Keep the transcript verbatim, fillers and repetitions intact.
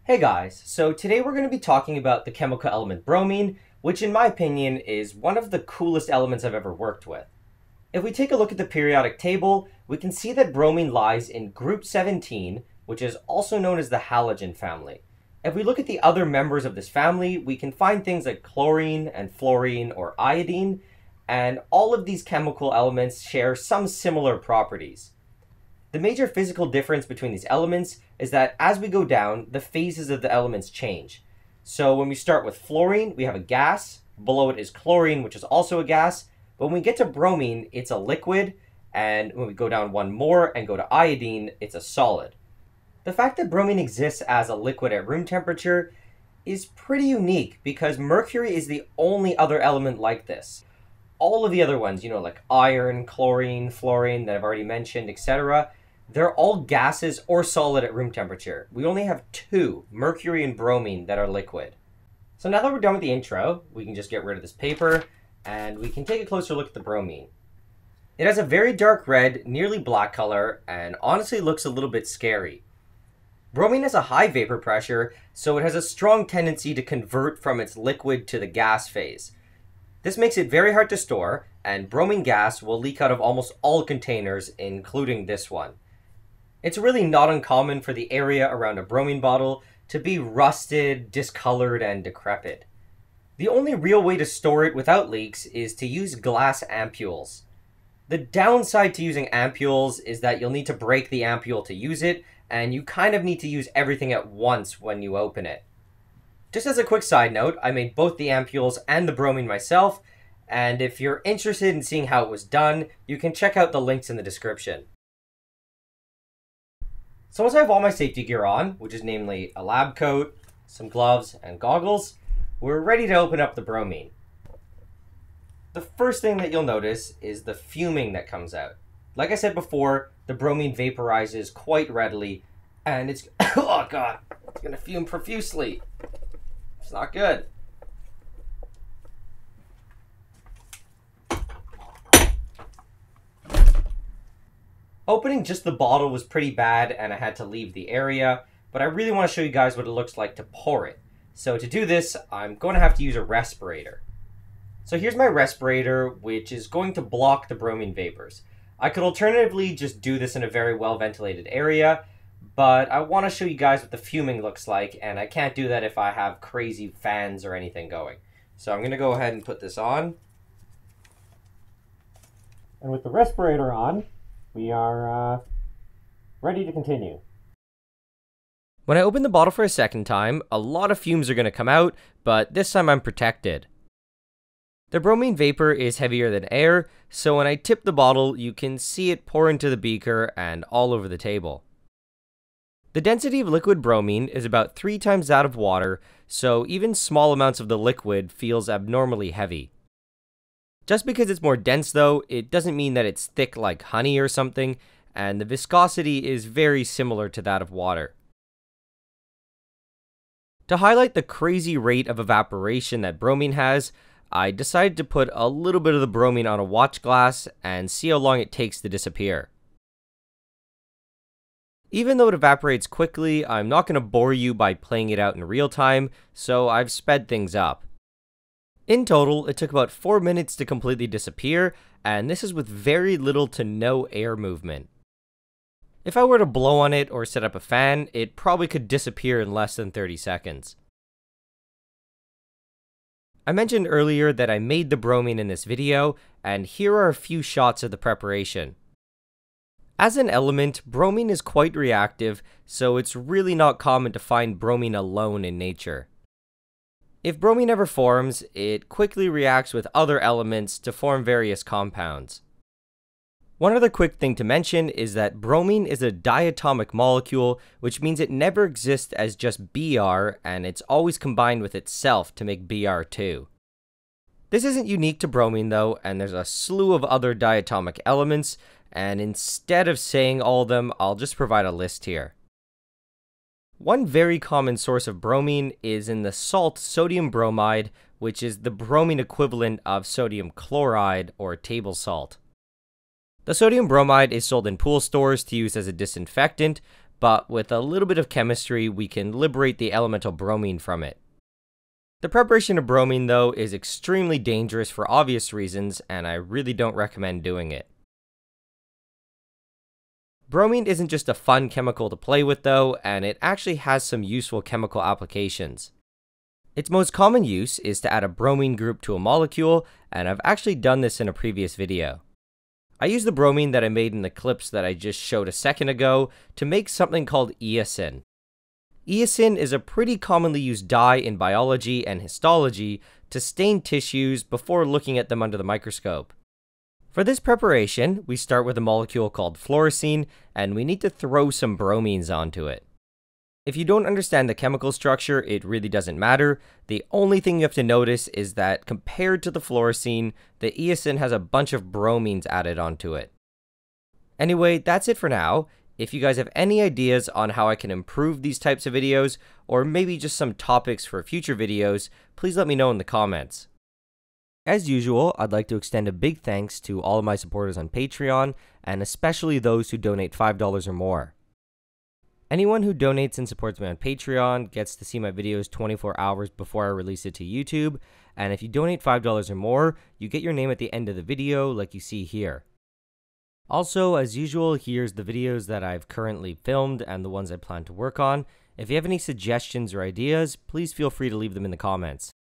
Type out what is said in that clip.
Hey guys, so today we're going to be talking about the chemical element bromine, which in my opinion is one of the coolest elements I've ever worked with. If we take a look at the periodic table, we can see that bromine lies in group seventeen, which is also known as the halogen family. If we look at the other members of this family, we can find things like chlorine and fluorine or iodine, and all of these chemical elements share some similar properties. The major physical difference between these elements is that as we go down, the phases of the elements change. So when we start with fluorine, we have a gas, below it is chlorine, which is also a gas, but when we get to bromine, it's a liquid, and when we go down one more and go to iodine, it's a solid. The fact that bromine exists as a liquid at room temperature is pretty unique because mercury is the only other element like this. All of the other ones, you know, like iron, chlorine, fluorine that I've already mentioned, et cetera, they're all gases or solid at room temperature. We only have two, mercury and bromine, that are liquid. So now that we're done with the intro, we can just get rid of this paper and we can take a closer look at the bromine. It has a very dark red, nearly black color, and honestly looks a little bit scary. Bromine has a high vapor pressure, so it has a strong tendency to convert from its liquid to the gas phase. This makes it very hard to store, and bromine gas will leak out of almost all containers, including this one. It's really not uncommon for the area around a bromine bottle to be rusted, discolored, and decrepit. The only real way to store it without leaks is to use glass ampules. The downside to using ampules is that you'll need to break the ampule to use it, and you kind of need to use everything at once when you open it. Just as a quick side note, I made both the ampules and the bromine myself, and if you're interested in seeing how it was done, you can check out the links in the description. So once I have all my safety gear on, which is namely a lab coat, some gloves, and goggles, we're ready to open up the bromine. The first thing that you'll notice is the fuming that comes out. Like I said before, the bromine vaporizes quite readily, and it's, oh god, it's gonna fume profusely. It's not good. Opening just the bottle was pretty bad and I had to leave the area, but I really want to show you guys what it looks like to pour it. So to do this, I'm going to have to use a respirator. So here's my respirator, which is going to block the bromine vapors. I could alternatively just do this in a very well ventilated area, but I want to show you guys what the fuming looks like, and I can't do that if I have crazy fans or anything going. So I'm going to go ahead and put this on. And with the respirator on, we are uh, ready to continue. When I open the bottle for a second time, a lot of fumes are going to come out, but this time I'm protected. The bromine vapor is heavier than air, so when I tip the bottle, you can see it pour into the beaker and all over the table. The density of liquid bromine is about three times that of water, so even small amounts of the liquid feels abnormally heavy. Just because it's more dense though, it doesn't mean that it's thick like honey or something, and the viscosity is very similar to that of water. To highlight the crazy rate of evaporation that bromine has, I decided to put a little bit of the bromine on a watch glass and see how long it takes to disappear. Even though it evaporates quickly, I'm not going to bore you by playing it out in real time, so I've sped things up. In total, it took about four minutes to completely disappear, and this is with very little to no air movement. If I were to blow on it or set up a fan, it probably could disappear in less than thirty seconds. I mentioned earlier that I made the bromine in this video, and here are a few shots of the preparation. As an element, bromine is quite reactive, so it's really not common to find bromine alone in nature. If bromine ever forms, it quickly reacts with other elements to form various compounds. One other quick thing to mention is that bromine is a diatomic molecule, which means it never exists as just Br, and it's always combined with itself to make Br two. This isn't unique to bromine though, and there's a slew of other diatomic elements, and instead of saying all of them, I'll just provide a list here. One very common source of bromine is in the salt sodium bromide, which is the bromine equivalent of sodium chloride or table salt. The sodium bromide is sold in pool stores to use as a disinfectant, but with a little bit of chemistry, we can liberate the elemental bromine from it. The preparation of bromine, though, is extremely dangerous for obvious reasons, and I really don't recommend doing it. Bromine isn't just a fun chemical to play with, though, and it actually has some useful chemical applications. Its most common use is to add a bromine group to a molecule, and I've actually done this in a previous video. I used the bromine that I made in the clips that I just showed a second ago to make something called eosin. Eosin is a pretty commonly used dye in biology and histology to stain tissues before looking at them under the microscope. For this preparation, we start with a molecule called fluorescein, and we need to throw some bromines onto it. If you don't understand the chemical structure, it really doesn't matter. The only thing you have to notice is that compared to the fluorescein, the eosin has a bunch of bromines added onto it. Anyway, that's it for now. If you guys have any ideas on how I can improve these types of videos, or maybe just some topics for future videos, please let me know in the comments. As usual, I'd like to extend a big thanks to all of my supporters on Patreon, and especially those who donate five dollars or more. Anyone who donates and supports me on Patreon gets to see my videos twenty-four hours before I release it to YouTube, and if you donate five dollars or more, you get your name at the end of the video like you see here. Also, as usual, here's the videos that I've currently filmed and the ones I plan to work on. If you have any suggestions or ideas, please feel free to leave them in the comments.